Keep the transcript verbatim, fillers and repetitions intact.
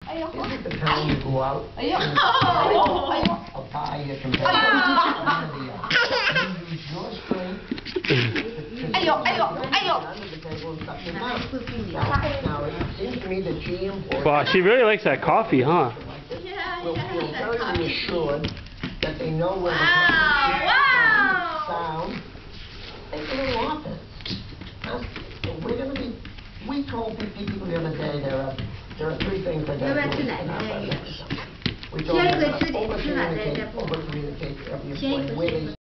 Is it the time you go out? Ay, yo. I'll buy your competitor. You use your strength. Ay, yo, ay, yo, ay, yo. Now, it seems to me that G M Wow, she really likes that coffee, huh? Yeah, will yeah, feel yeah. very reassured that they know where Wow, wow. sound. Think a little often. Now, we're going to be, we told people the other day there are, there are three things that 要不要 they do. 吃奶奶也 We told them 先一个吃 to 点吃完再再 over-communicate, 不 over-communicate to every 先一个 employee where 先一 they 个